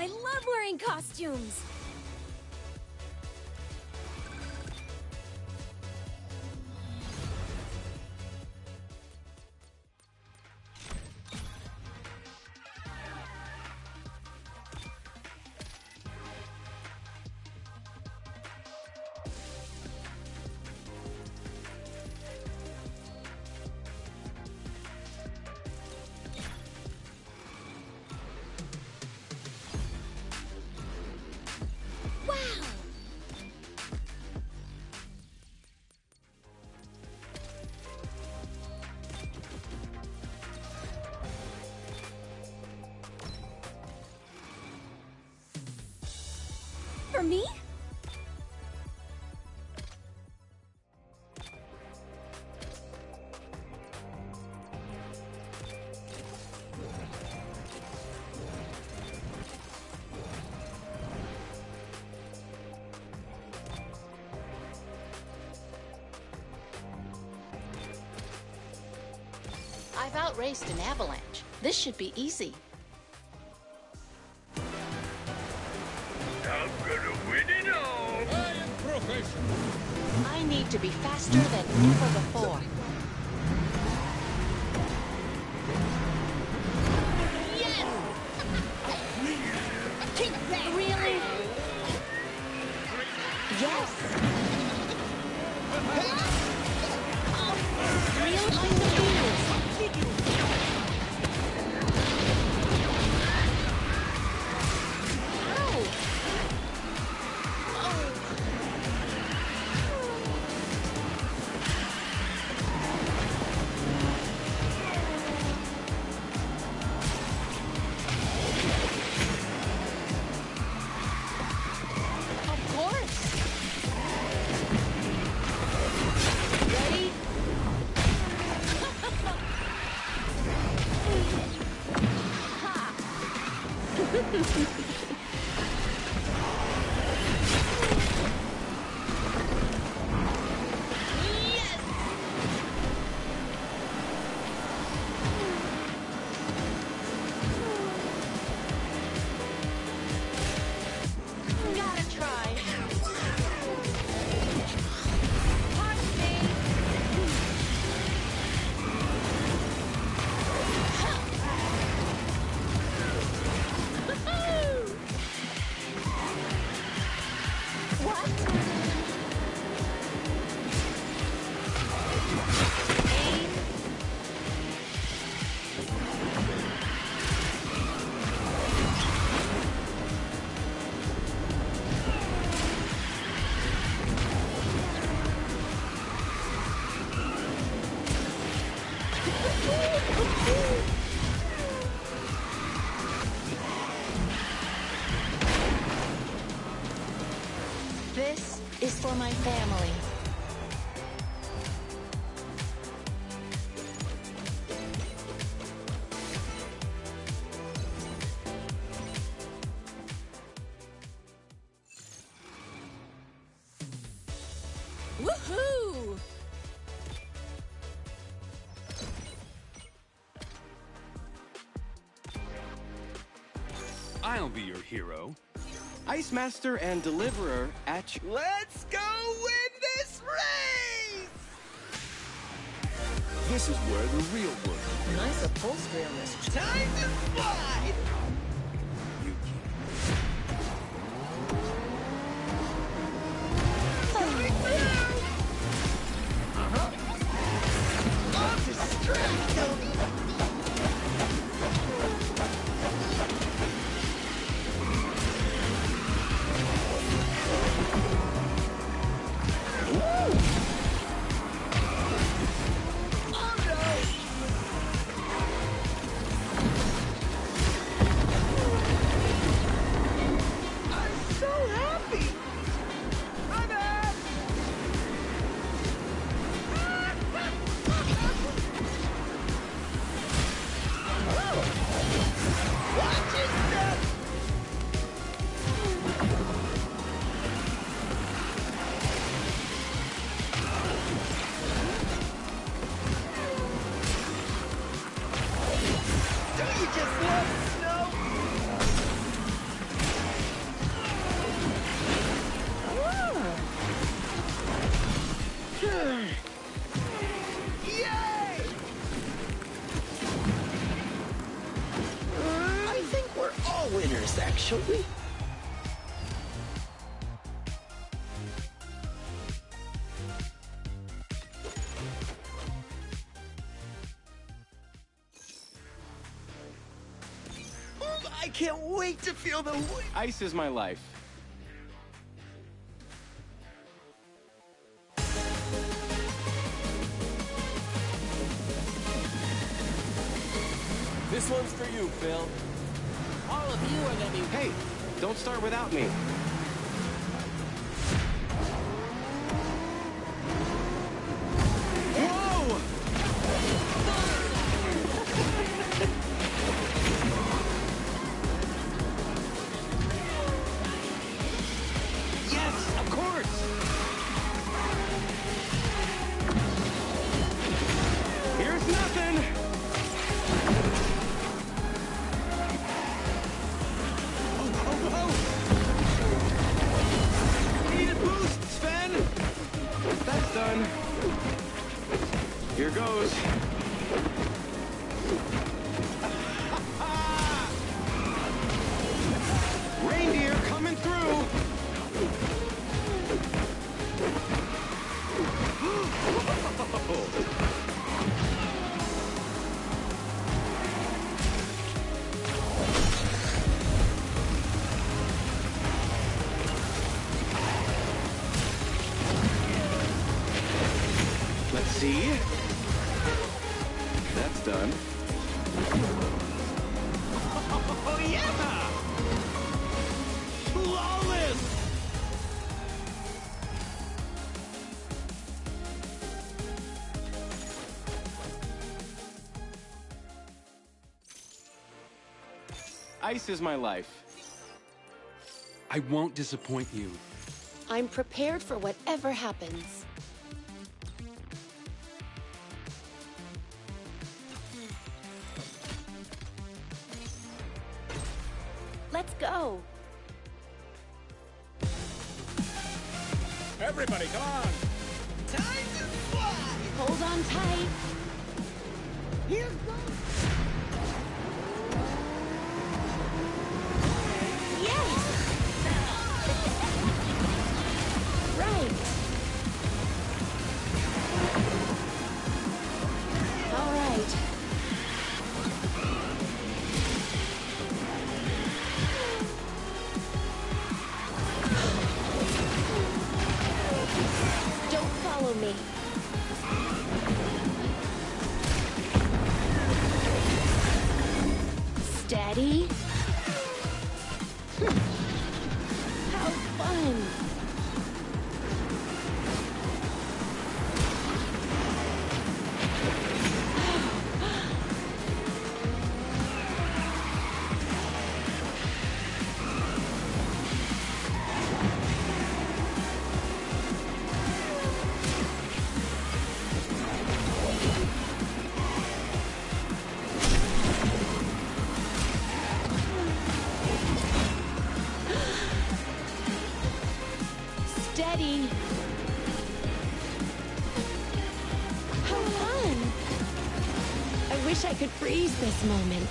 I love wearing costumes! For me? I've outraced an avalanche. This should be easy. I'm gonna win it all! I am professional! I need to be faster than ever before. Keep that! Really? Yes! Real kind of Of course! Ready? Gotta try. Pardon me. What? Aim. This is for my family. Woohoo! I'll be your hero. Ice Master and Deliverer at you. Let's go win this race! This is where the real work. Nice upholstery on this. Time to fly! You Coming through! I'll distract them! dangerous, actually. I can't wait to feel the... Ice is my life. This one's for you, Phil. All of you are gonna be... Hey, don't start without me. Whoa! Yes, of course! Here's nothing! That's done. Here goes. Reindeer coming through. Let's see. That's done. Oh, yeah! Flawless! Ice is my life. I won't disappoint you. I'm prepared for whatever happens. Let's go. Everybody, come on! Time to fly! Hold on tight. Here goes! Yes! Right. All right. Don't follow me. Steady. How fun! Steady. How fun! I wish I could freeze this moment.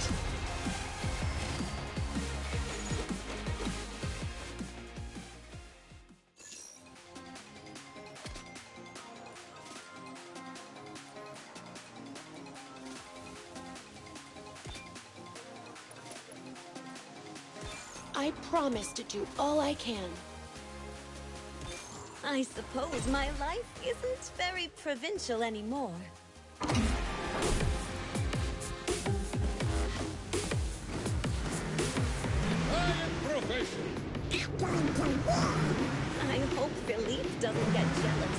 I promise to do all I can. I suppose my life isn't very provincial anymore. I am professional. I hope Philippe doesn't get jealous.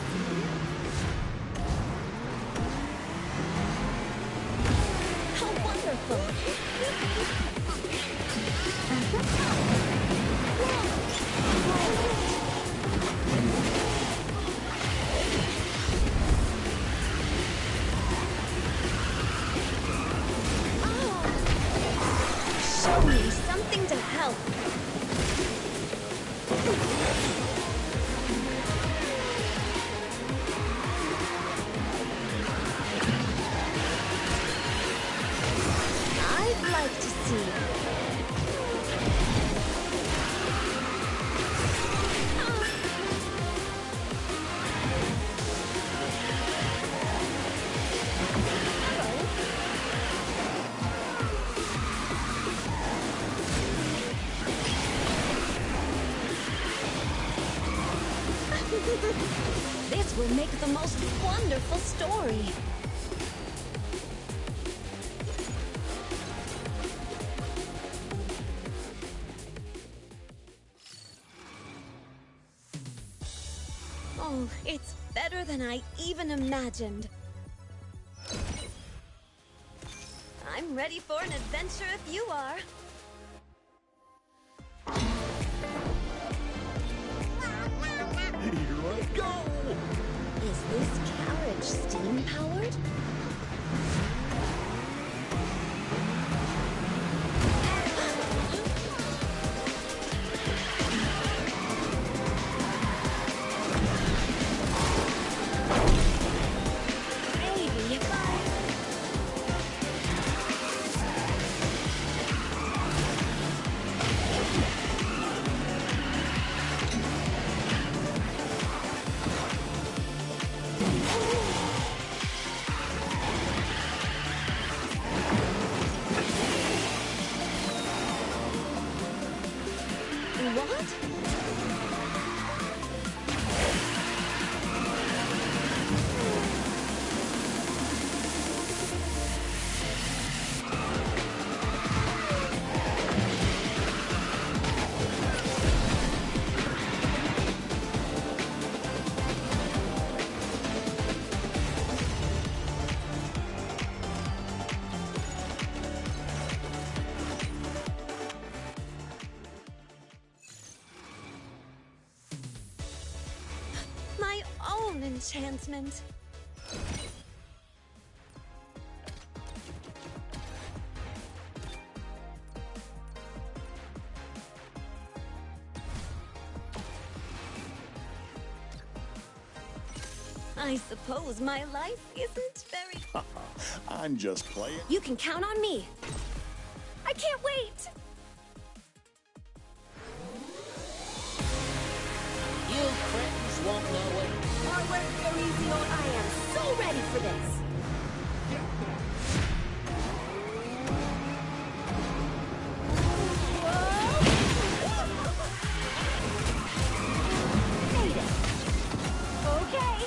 How wonderful! Show me something to help. I'd like to see. This will make the most wonderful story. Oh, it's better than I even imagined. I'm ready for an adventure if you are. Here I go! Is this carriage steam-powered? Maybe if I... What? My own enchantment. I suppose my life isn't very... I'm just playing. You can count on me. I can't wait. You cretins won't know it. Our work go easy on. I am so ready for this. Made it. Okay.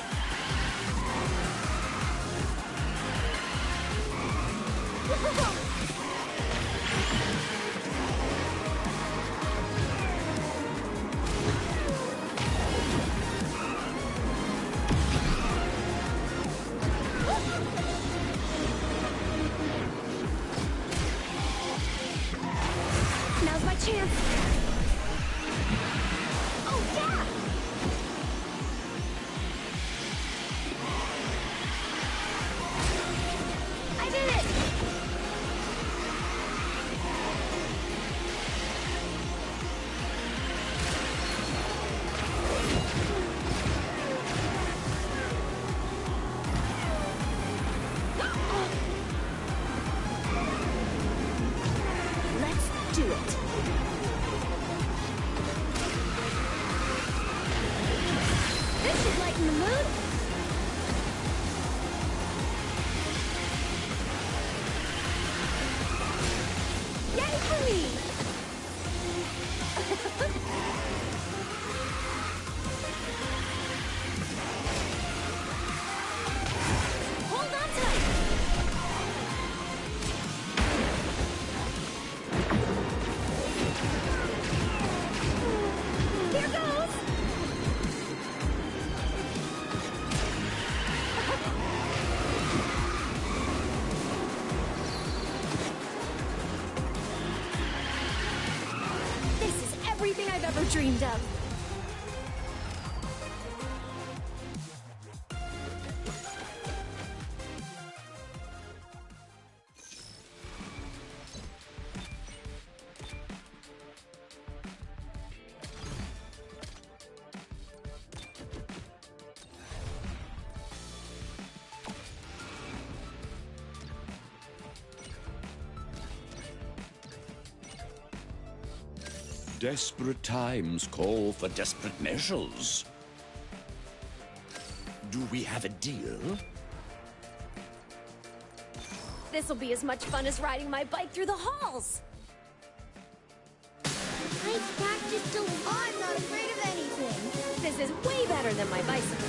Now's my chance. Oh, yeah! I did it! Let's do it. This should lighten the mood. Yay for me! Hold on tight. Here goes! This is everything I've ever dreamed of. Desperate times call for desperate measures. Do we have a deal? This'll be as much fun as riding my bike through the halls. I practiced a lot. I'm not afraid of anything. This is way better better than my bicycle.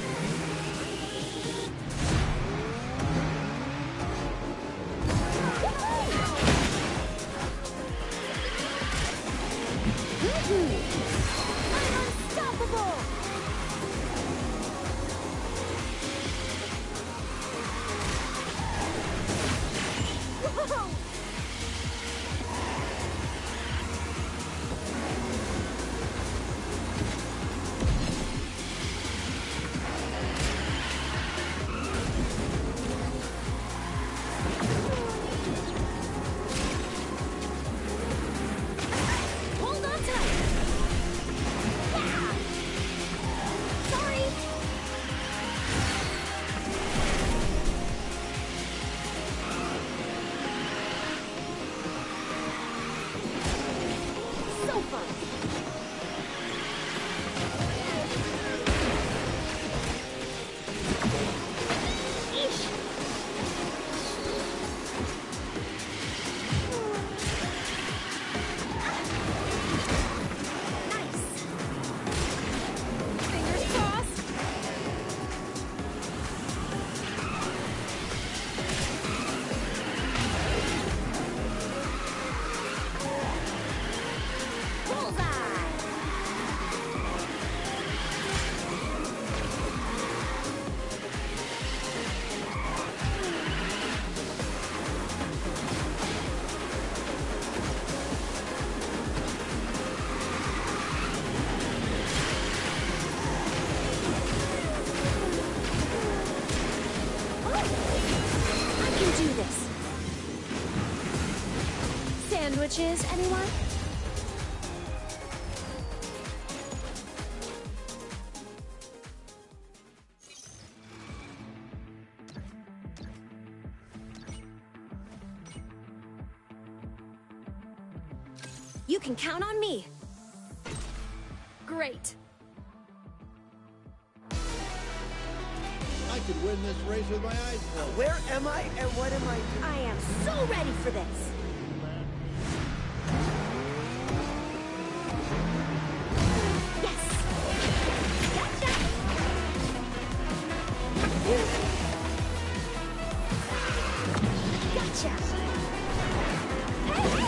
I'm unstoppable! Whoa! Hold on tight! Yeah! Sorry! So fun! Eesh! Nice! Fingers crossed! Bullseye! I can do this. Sandwiches, anyone? You can count on me. Great. I could win this race with my eyes closed. Where am I and what am I doing? I am so ready for this. Yes. Gotcha. Gotcha. Hey!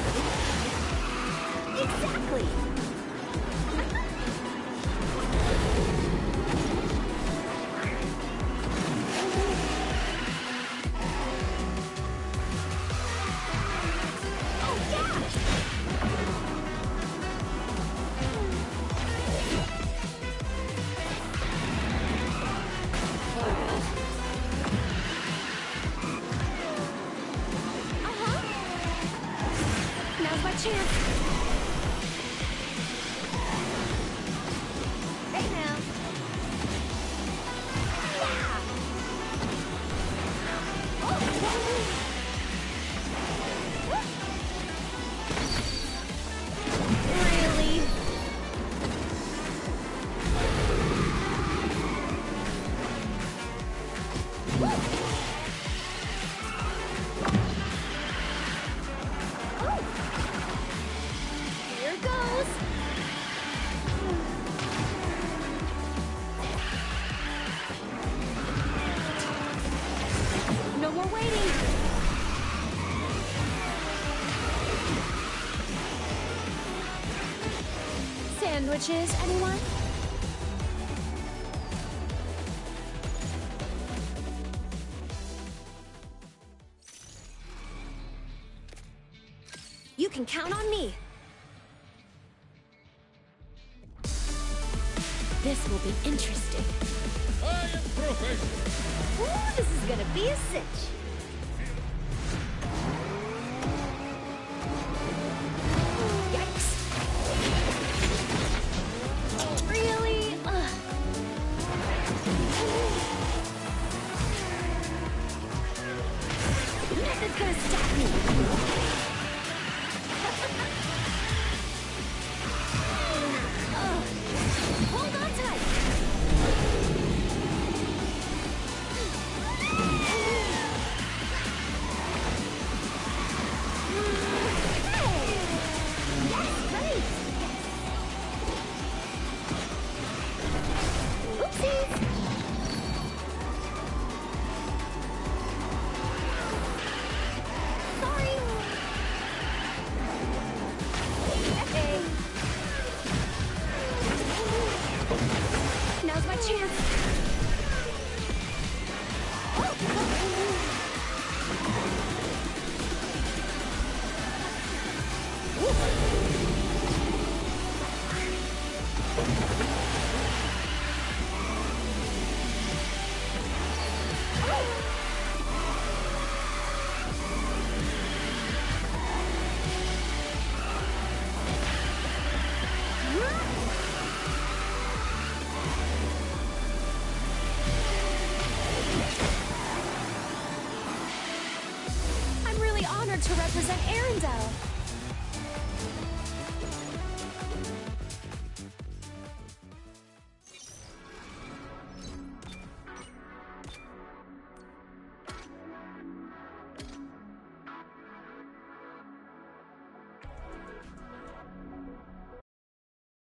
Exactly. Oh yeah. Now's my chance. Hey now. Yeah. Oh. Really? Oh. Here goes. No more waiting. Sandwiches, anyone? You can count on me. This will be interesting. I am professional. Ooh, this is gonna be a cinch. Yikes. Really? Ugh. Nothing's gonna stop me. Ugh. Hold on tight. honored to represent Arendelle.